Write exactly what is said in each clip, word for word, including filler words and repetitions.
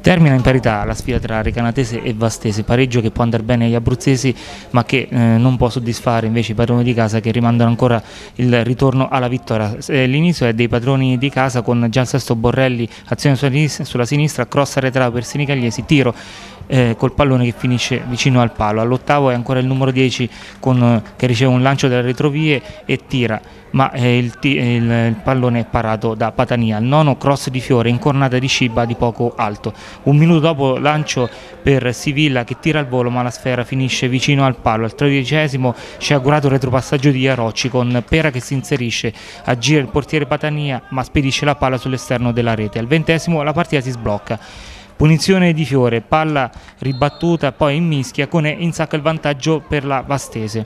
Termina in parità la sfida tra Recanatese e Vastese, pareggio che può andare bene agli abruzzesi ma che eh, non può soddisfare invece i padroni di casa, che rimandano ancora il ritorno alla vittoria. L'inizio è dei padroni di casa con già il sesto Borrelli, azione sulla sinistra, cross arretrato per Senigalliesi, tiro eh, col pallone che finisce vicino al palo. All'ottavo è ancora il numero dieci con, che riceve un lancio dalle retrovie e tira, ma eh, il, il, il pallone è parato da Patania. Al nono cross di Fiore, incornata di Sciba di poco alto. Un minuto dopo lancio per Sivilla che tira al volo, ma la sfera finisce vicino al palo. Al tredicesimo sciagurato retropassaggio di Iarocci con Pera che si inserisce, aggira il portiere Patania ma spedisce la palla sull'esterno della rete. Al ventesimo la partita si sblocca. Punizione di Fiore, palla ribattuta poi in mischia, con E insacca il vantaggio per la Vastese.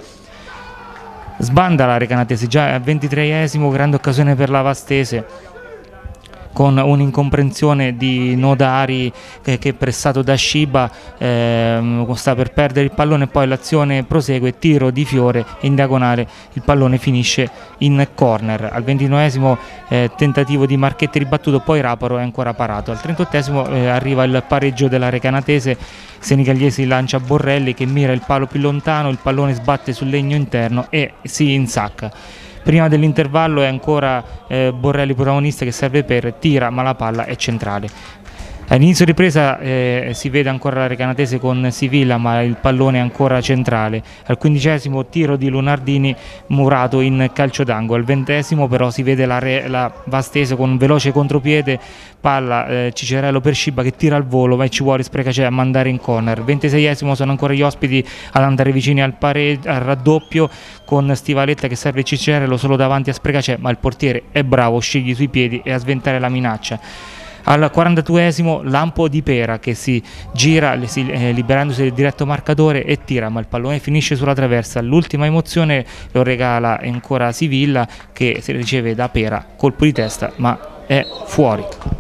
Sbanda la Recanatese già al ventitreesimo, grande occasione per la Vastese con un'incomprensione di Nodari che, che pressato da Sciba eh, sta per perdere il pallone, poi l'azione prosegue, tiro di Fiore in diagonale, il pallone finisce in corner. Al ventinovesimo eh, tentativo di Marchetti ribattuto, poi Raparo è ancora parato. Al trentottesimo eh, arriva il pareggio della Recanatese, Senigalliesi lancia Borrelli che mira il palo più lontano, il pallone sbatte sul legno interno e si insacca. Prima dell'intervallo è ancora eh, Borrelli protagonista che serve per tira, ma la palla è centrale. All'inizio ripresa eh, si vede ancora la Recanatese con Sivilla, ma il pallone è ancora centrale. Al quindicesimo tiro di Lunardini murato in calcio d'angolo. Al ventesimo però si vede la, re, la Vastese con un veloce contropiede, palla eh, Cicerello per Sciba che tira al volo, ma ci vuole Sprecacè a mandare in corner. Al ventiseiesimo sono ancora gli ospiti ad andare vicini al, al raddoppio con Stivaletta che serve Cicerello solo davanti a Sprecacè, ma il portiere è bravo, sceglie sui piedi e a sventare la minaccia. Al quarantaduesimo lampo di Pera che si gira eh, liberandosi del diretto marcatore e tira, ma il pallone finisce sulla traversa. L'ultima emozione lo regala ancora Sivilla che si riceve da Pera, colpo di testa ma è fuori.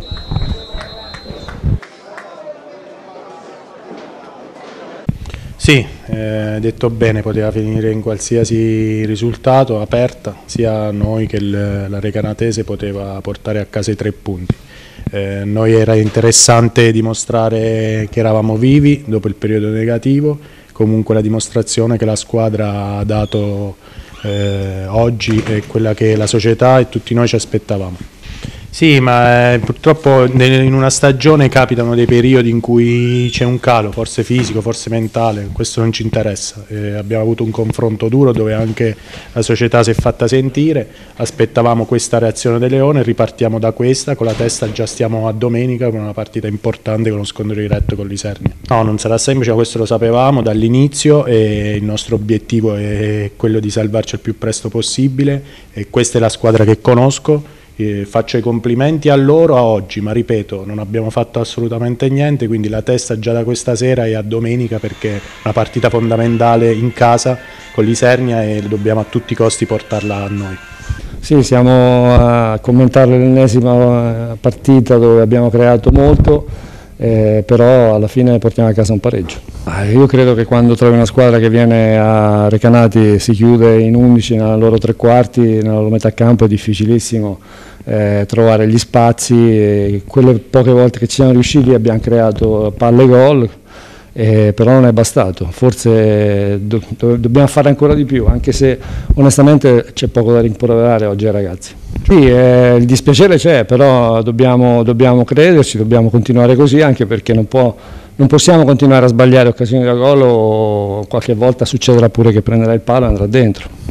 Sì, eh, detto bene, poteva finire in qualsiasi risultato, aperta, sia noi che il, la Recanatese poteva portare a casa i tre punti. Eh, noi era interessante dimostrare che eravamo vivi dopo il periodo negativo, comunque la dimostrazione che la squadra ha dato eh, oggi è quella che la società e tutti noi ci aspettavamo. Sì, ma eh, purtroppo in una stagione capitano dei periodi in cui c'è un calo, forse fisico, forse mentale, questo non ci interessa. Eh, abbiamo avuto un confronto duro dove anche la società si è fatta sentire, aspettavamo questa reazione del Leone, ripartiamo da questa, con la testa già stiamo a domenica con una partita importante con uno scontro diretto con l'Isernia. No, non sarà semplice, ma questo lo sapevamo dall'inizio e il nostro obiettivo è quello di salvarci il più presto possibile e questa è la squadra che conosco. Eh, faccio i complimenti a loro a oggi, ma ripeto, non abbiamo fatto assolutamente niente, quindi la testa già da questa sera è a domenica perché è una partita fondamentale in casa con l'Isernia e dobbiamo a tutti i costi portarla a noi. Sì, siamo a commentare l'ennesima partita dove abbiamo creato molto, eh, però alla fine portiamo a casa un pareggio. Io credo che quando trovi una squadra che viene a Recanati si chiude in undici nella loro tre quarti, nella loro metà campo è difficilissimo eh, trovare gli spazi, e quelle poche volte che ci siamo riusciti abbiamo creato palle gol, eh, però non è bastato, forse do, do, dobbiamo fare ancora di più, anche se onestamente c'è poco da rimproverare oggi ai ragazzi. Sì, eh, il dispiacere c'è, però dobbiamo, dobbiamo crederci, dobbiamo continuare così, anche perché non, può, non possiamo continuare a sbagliare occasioni da gol o qualche volta succederà pure che prenderà il palo e andrà dentro.